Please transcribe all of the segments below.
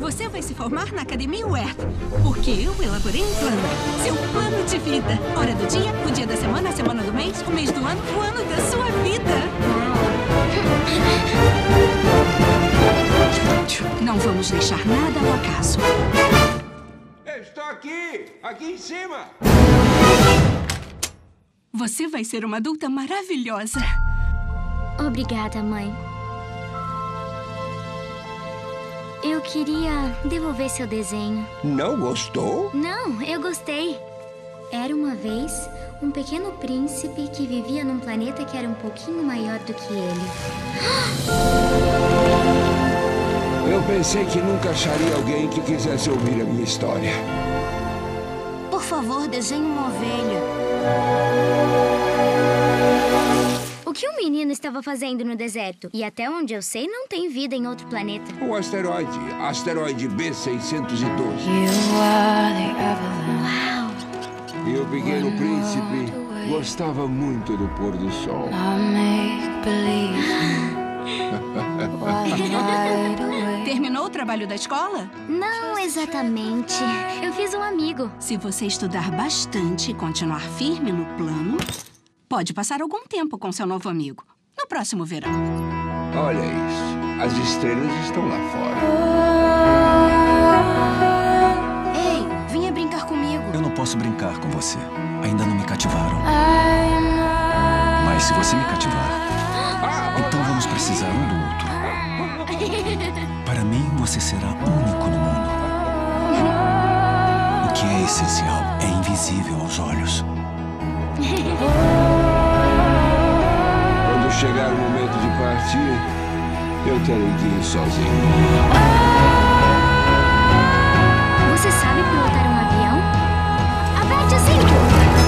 Você vai se formar na Academia Werth, porque eu elaborei um plano. Seu plano de vida. Hora do dia, o dia da semana, a semana do mês, o mês do ano, o ano da sua vida. Não vamos deixar nada ao acaso. Eu estou aqui! Aqui em cima! Você vai ser uma adulta maravilhosa. Obrigada, mãe. Eu queria devolver seu desenho. Não gostou? Não, eu gostei. Era uma vez um pequeno príncipe que vivia num planeta que era um pouquinho maior do que ele. Eu pensei que nunca acharia alguém que quisesse ouvir a minha história. Por favor, desenhe uma ovelha. O que o menino estava fazendo no deserto? E até onde eu sei, não tem vida em outro planeta. O asteroide B612. Uau! E o pequeno príncipe gostava muito do pôr do sol. Terminou o trabalho da escola? Não exatamente. Eu fiz um amigo. Se você estudar bastante e continuar firme no plano, pode passar algum tempo com seu novo amigo. No próximo verão. Olha isso. As estrelas estão lá fora. Ei, venha brincar comigo. Eu não posso brincar com você. Ainda não me cativaram. Mas se você me cativar, então vamos precisar um do outro. Para mim, você será único no mundo. O que é essencial é invisível aos olhos. Quando chegar o momento de partir, eu terei que ir sozinho. Você sabe pilotar um avião? Aperte o cinto!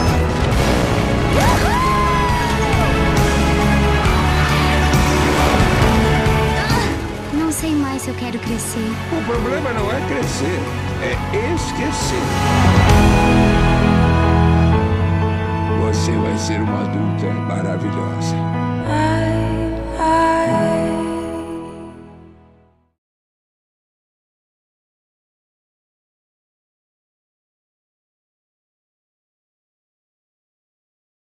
Não sei mais se eu quero crescer. O problema não é crescer, é esquecer. Você vai ser uma adulta maravilhosa.